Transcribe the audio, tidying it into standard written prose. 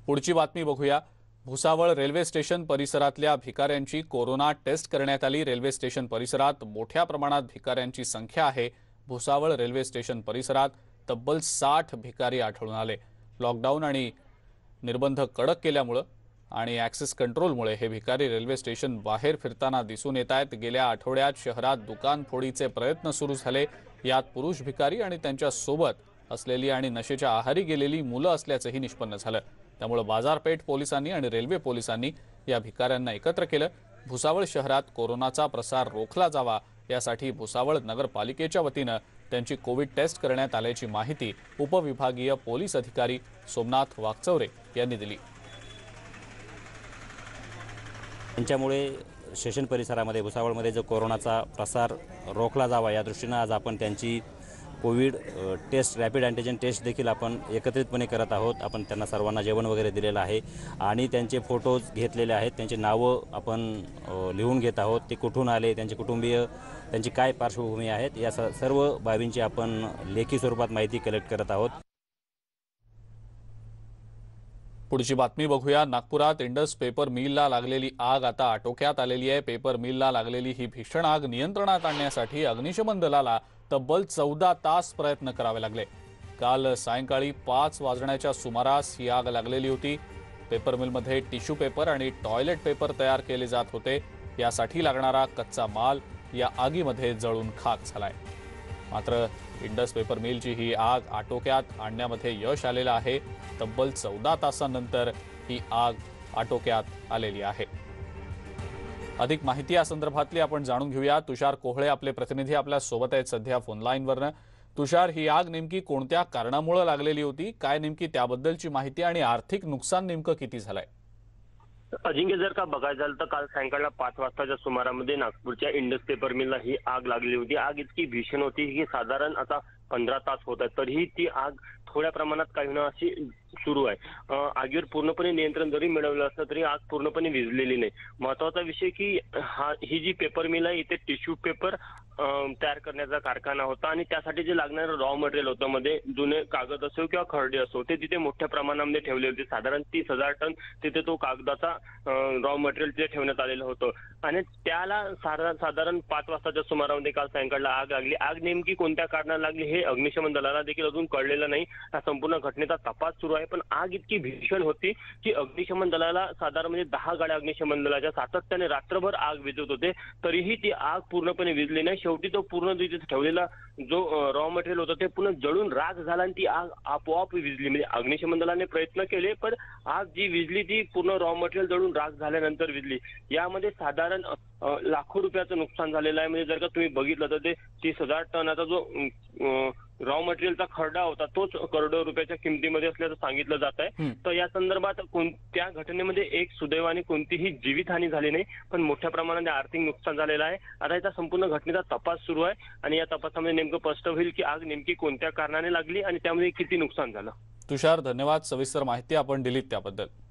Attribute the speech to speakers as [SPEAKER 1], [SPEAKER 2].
[SPEAKER 1] पुढची बातमी बघूया। भुसावळ रेल्वे स्टेशन परिसरातल्या भिकाऱ्यांची कोरोना टेस्ट करण्यात आली। रेल्वे स्टेशन परिसरात मोठ्या प्रमाणात भिकाऱ्यांची संख्या आहे। भुसावळ रेल्वे स्टेशन परिसरात तब्बल 60 भिकारी आढळून आले। लॉकडाऊन आणि निर्बंध कडक केल्यामुळे आणि ॲक्सेस कंट्रोलमुळे हे भिकारी रेल्वे स्टेशन बाहेर फिरताना दिसून येत आहेत। गेल्या आठवड्यात शहरात दुकान फोडीचे प्रयत्न सुरू झाले। यात पुरुष भिकारी आणि त्यांच्या सोबत असलेली आणि नशेच्या आहारी गेलेली मुलं असल्याचंही निष्पन्न झालं। त्यामुळे बाजारपेठ पोलिसांनी आणि रेल्वे पोलिसांनी या भिकाऱ्यांना एकत्र केलं। भुसावळ शहरात कोरोनाचा प्रसार रोखला जावा यासाठी भुसावळ नगरपालिकेच्या वतीनं त्यांची कोविड टेस्ट करण्यात आल्याची माहिती उपविभागीय पोलीस अधिकारी सोमनाथ वागचौरे यांनी दिली।
[SPEAKER 2] त्यांच्यामुळे स्टेशन परिसरामध्ये भुसावळमध्ये जो कोरोनाचा प्रसार रोखला जावा या दृष्टीने आज आपण त्यांची COVID test rapid antigen test देखील आपण एकत्रितपणे करत आहोत। आपण त्यांना सर्वांना जेवण वगैरे दिलेलं आहे आणि त्यांचे फोटोज घेतलेले आहेत। त्यांची नावं आपण लिहून घेत आहोत। ते कुठून आले, त्यांचे कुटुंबीय, त्यांची काय पार्श्वभूमी आहेत या सर्व बाबींची आपण लेखी स्वरूपात माहिती कलेक्ट करत आहोत।
[SPEAKER 1] पुढची बातमी बघूया। नागपुरात इंडस पेपर मिलला लागलेली आग आता आटोक्यात आलेली आहे। पेपर मिलला लागलेली ही भीषण आग नियंत्रणात आणण्यासाठी अग्निशमन दलाला तब्बल 14 तास प्रयत्न करावे लागले। काल सायंकाळी 5 वाजण्याच्या सुमारास ही आग लागलेली होती। पेपर मिलमध्ये टिश्यू पेपर आणि टॉयलेट पेपर तयार केले जात होते। यासाठी लागणारा कच्चा माल या आगीमध्ये जळून खाक झालाय। मात्र इंडस पेपर मिलची ही आग आटोक्यात आणण्यामध्ये यश आलेलं आहे। तब्बल 14 तासांनंतर ही आग आटोक्यात आलेली आहे। अधिक माहिती या संदर्भातली आपण जाणून घेऊया। तुषार कोहळे आपले प्रतिनिधी आपल्या सोबत आहेत सध्या फोन लाईनवरनं। तुषार, ही आग नेमकी कोणत्या कारणामुळे लागलेली होती, काय नेमकी त्याबद्दलची माहिती आणि आर्थिक नुकसान नेमकं किती झालंय?
[SPEAKER 3] अजिंक्य, जर का बघायचं झालं तर काल सायंकाळला 5 वाजताच्या सुमारामध्ये नागपूरच्या इंडस पेपर मिलला ही आग लागली होती। आग इतकी भीषण होती की साधारण आता 15 तास होत आहेत तरीही ती आग थोड्या प्रमाणात काही ना अशी सुरू आहे। आगीवर पूर्णपणे नियंत्रण जरी मिळवलं असलं तरी आग पूर्णपणे विझलेली नाही। महत्वाचा विषय की ही जी पेपर मिल आहे इथे टिश्यू पेपर तयार करण्याचा कारखाना होता आणि त्यासाठी जे लागणारं रॉ मटेरियल होतं, मध्ये जुने कागद असो किंवा खर्डे असो, ते तिथे मोठ्या प्रमाणामध्ये ठेवले होते। साधारण 30,000 टन तिथे तो कागदाचा रॉ मटेरियल तिथे ठेवण्यात आलेलं होतं आणि त्याला साधारण 5 वाजताच्या सुमारामध्ये काल सायंकाळला आग लागली। आग नेमकी कोणत्या कारणाला लागली हे अग्निशमन दलाला देखील अजून कळलेलं नाही। या संपूर्ण घटनेचा तपास सुरू आहे, पण आग इतकी भीषण होती की अग्निशमन दलाला साधारण म्हणजे 10 गाड्या अग्निशमन दलाच्या सातत्याने रात्रभर आग विझवत होते तरीही ती आग पूर्णपणे विझली नाही। शेवटी तो पूर्ण तिथे ठेवलेला जो रॉ मटेरियल होतं ते पूर्ण जळून राख झाला आणि ती आग आपोआप विझली। म्हणजे अग्निशमन दलाने प्रयत्न केले पण आग जी विझली ती पूर्ण रॉ मटेरियल जळून राख झाल्यानंतर विझली। यामध्ये साधारण लाखो रुपयाचं नुकसान झालेलं आहे। म्हणजे जर का तुम्ही बघितलं तर ते 30,000 टनाचा जो रॉ मटेरियलचा खर्डा होता तोच करोडो रुपयाच्या किमतीमध्ये असल्याचं सांगितलं जात आहे। तर या संदर्भात त्या घटनेमध्ये एक सुदैवाने कोणतीही जीवितहानी झाली नाही, पण मोठ्या प्रमाणात आर्थिक नुकसान झालेलं आहे। आता याचा संपूर्ण घटनेचा तपास सुरू आहे आणि या तपासामध्ये नेमकं स्पष्ट होईल की आग नेमकी कोणत्या कारणाने लागली आणि त्यामध्ये किती नुकसान झालं।
[SPEAKER 1] तुषार, धन्यवाद सविस्तर माहिती आपण दिलीत त्याबद्दल।